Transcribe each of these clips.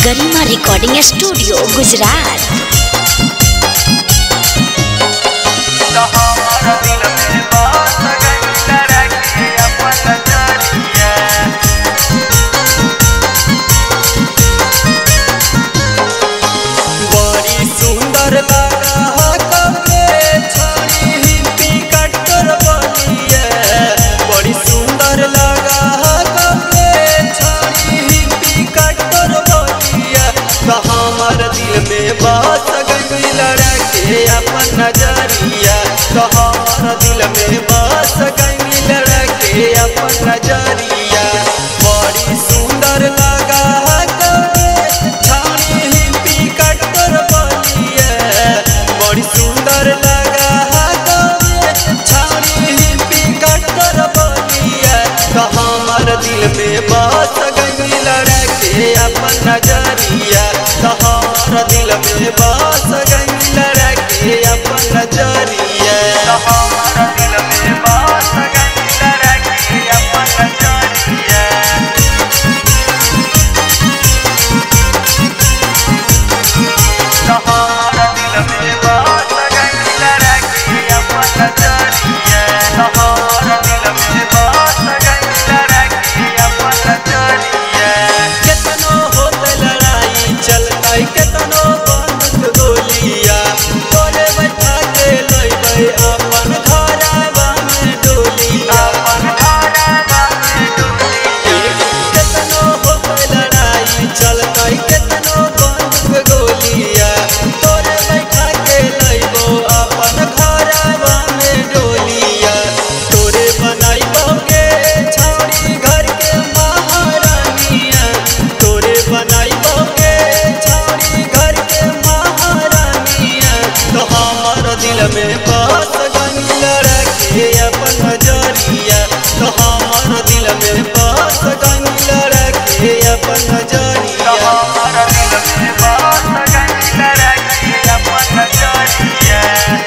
गरिमा recording studio Gujarat. बड़ी सुंदर लगा कबे छोड़ी हिप्पी कट्टर बनिए, बड़ी सुंदर लगा कबे छोड़ी हिप्पी कट्टर बनिए। तो हमार दिल में बस गई लड़ा के अपन नजरिया, तो हमार दिल में बस गई लड़ा के अपन नजरिया। बड़ी सुंदर लगा कबे छोड़ी हिप्पी कट्टर बनिए, बड़ी सुंदर लगा कबे छोड़ी हिप्पी कट्टर बनिए। तो हमार दिल में बस गई लड़ा के अपन नजरिया, तो हमार दिल में बस गई लड़ा के अपन नजरिया, तो हमार दिल में बस गई लड़ा के अपन नजरिया। तो हमार दिल में बस गई लड़ा के अपन नजरिया, तो हमार दिल में बस गई लड़ा के अपन नजरिया। केतनो होत लड़ाई चलता केतनो बंदूक गोलिया, तोरे बैठा के लइबै अपन घरवा में डोलिया, अपन घरवा में डोलिया। केतनो होत लड़ाई चलता केतनो बंदूक गोलिया, तोरे बैठा के लइबो अपन घरवा में डोलिया। तोरे बनाइबोगे छौड़ी घर के महारानिया, तोरे बनाइबोगे छौड़ी घर के महारानिया। तो हमार दिल में बस गई लड़ा के अपन नजरिया, तो हमार दिल में बस गई लड़ा के अपन नजरिया, तो हमार दिल में बस गई लड़ा के अपन नजरिया।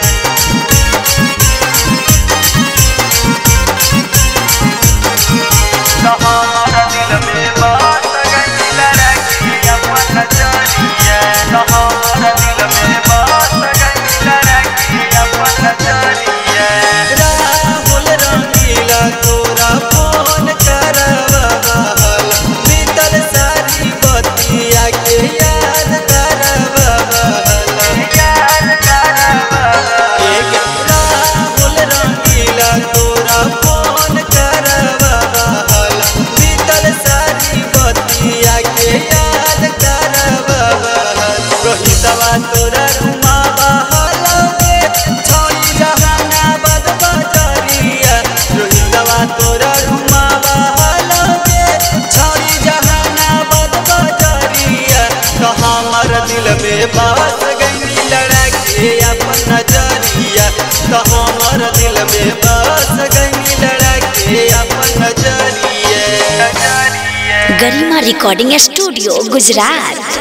तो हमार दिल में बस गई लड़ा के अपन नजरिया, तो हमार दिल में बस गई लड़ा के अपन नजरिया। राहुल रंगीला तोरा फोन करवल, बीतल सारी बतिया के याद करवल, याद करवल। राहुल रंगीला तोरा फोन करवल, बीतल सारी बतिया के याद करवल। रोहितवा तोरा रुमा बहलवे छोड़ी जहानाबाद बजरिया, रोहितवा तोरा रुमा बहलवे छोड़ी जहानाबाद बजरिया। तो हमार दिल में बस गई लड़ा के अपन नजरिया, तो हमार दिल में बस गई लड़ा के अपन नजरिया। Garima recording studio Gujarat.